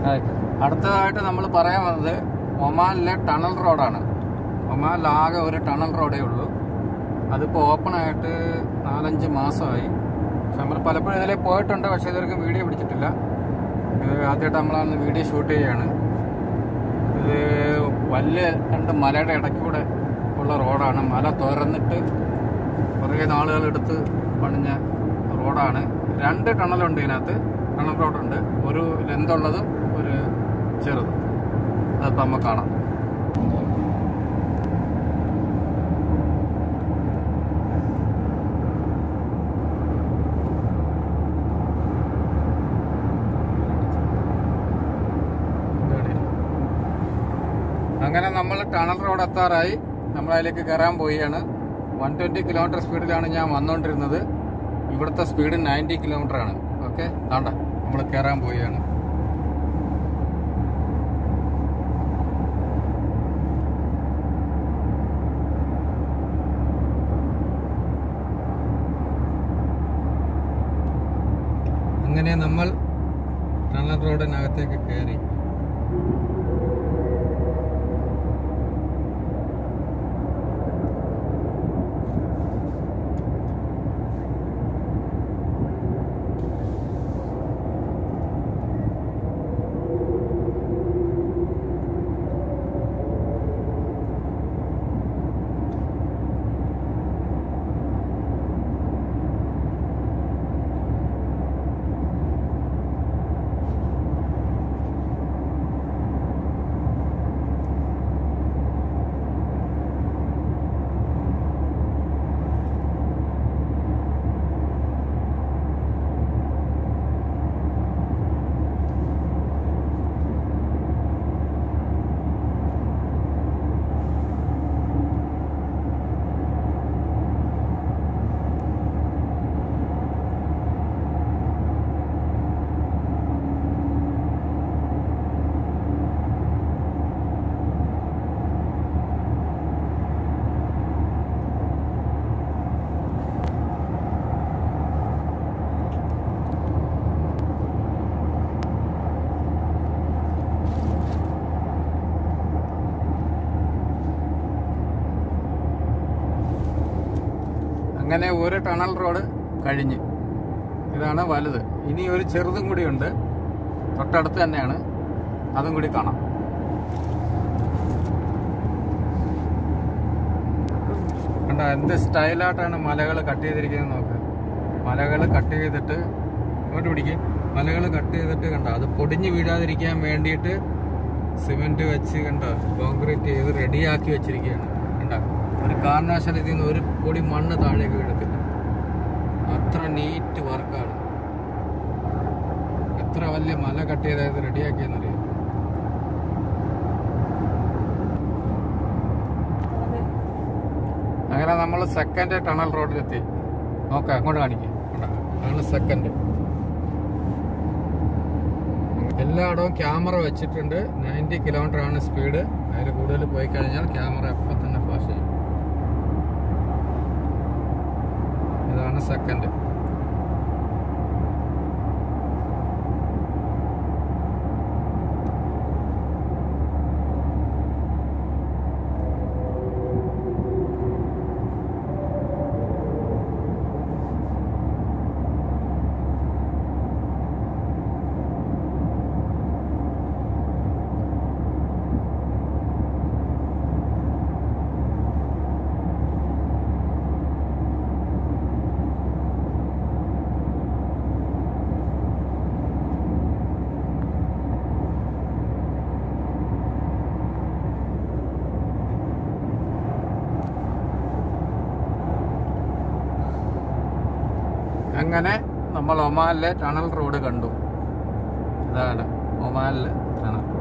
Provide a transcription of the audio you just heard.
അടുത്തതായിട്ട് നമ്മൾ പറയാൻ വന്നത് ഒമാനിലെ ടണൽ റോഡാണ്. ഒമാനിൽ ആകെ ഒരു ടണൽ റോഡേ ഉള്ളൂ. അതിപ്പോൾ ഓപ്പൺ ആയിട്ട് 4-5 മാസമായി. നമ്മൾ പലപ്പോഴും ഇതിലേ പോയിട്ടുണ്ട്, പക്ഷേ ഇതുവരെക്കും വീഡിയോ പിടിച്ചിട്ടില്ല. ഇത് ആദ്യമായിട്ട് നമ്മളന്ന് വീഡിയോ ഷൂട്ട് ചെയ്യുകയാണ്. ഇത് വലിയ 2 മലയുടെ ഇടയ്ക്കൂടെ ഉള്ള റോഡാണ്. മല തുറന്നിട്ട് കുറേ നാളുകളെടുത്ത് പണിഞ്ഞ റോഡാണ്. 2 ടണലുണ്ട് ഇതിനകത്ത്. ടണൽ റോഡുണ്ട്, ഒരു ലെന്തുള്ളതും ഒരു ചെറുതും. അതിപ്പോൾ നമുക്ക് കാണാം. അങ്ങനെ നമ്മൾ ടണൽ റോഡ് എത്താറായി. നമ്മളതിലേക്ക് കയറാൻ പോവുകയാണ്. 120 കിലോമീറ്റർ സ്പീഡിലാണ് ഞാൻ വന്നുകൊണ്ടിരുന്നത്. ഇവിടുത്തെ സ്പീഡ് 90 കിലോമീറ്റർ ആണ്. ഓക്കെ, വേണ്ട, നമ്മൾ കയറാൻ പോവുകയാണ്. അങ്ങനെ നമ്മൾ ടണൽ റോഡിനകത്തേക്ക് കയറി. അങ്ങനെ ഒരു ടണൽ റോഡ് കഴിഞ്ഞ്. ഇതാണ് വലുത്. ഇനി ഒരു ചെറുതും കൂടിയുണ്ട്, തൊട്ടടുത്ത് തന്നെയാണ്. അതും കൂടി കാണാം. കണ്ട എന്ത് സ്റ്റൈലായിട്ടാണ് മലകൾ കട്ട് ചെയ്തിരിക്കുന്നത് നോക്ക്. മലകൾ കട്ട് ചെയ്തിട്ട് ഇങ്ങോട്ട് പിടിക്കും. മലകൾ കട്ട് ചെയ്തിട്ട് കണ്ട അത് പൊടിഞ്ഞ് വീഴാതിരിക്കാൻ വേണ്ടിയിട്ട് സിമെന്റ് വെച്ച് കണ്ട കോൺക്രീറ്റ് ചെയ്ത് റെഡിയാക്കി വെച്ചിരിക്കുകയാണ്. കണ്ട ഒരു കാരണവശാലും ഇതിൽ നിന്ന് ഒരു പൊടി മണ്ണ് താഴേക്ക് വീഴത്തില്ല. അത്ര നീറ്റ് വർക്കാണ്. എത്ര വലിയ മല കട്ട് ചെയ്തായത് റെഡിയാക്കിയെന്നറിയാം. അങ്ങനെ നമ്മൾ സെക്കൻഡ് ടണൽ റോഡിലെത്തി. നോക്കാം, അങ്ങോട്ട് കാണിക്കാം. അതാണ് സെക്കൻഡ്. എല്ലായിടവും ക്യാമറ വെച്ചിട്ടുണ്ട്. 90 കിലോമീറ്റർ ആണ് സ്പീഡ്. അതിൽ കൂടുതൽ പോയി കഴിഞ്ഞാൽ ക്യാമറ എപ്പോൾ തന്നെ ഫ്ലാഷ് ചെയ്യും. ഇതാണ് സെക്കൻഡ്. അങ്ങനെ നമ്മൾ ഒമാനിലെ ടണൽ റോഡ് കണ്ടു. ഇതാണ് ഒമാനിലെ ടണൽ.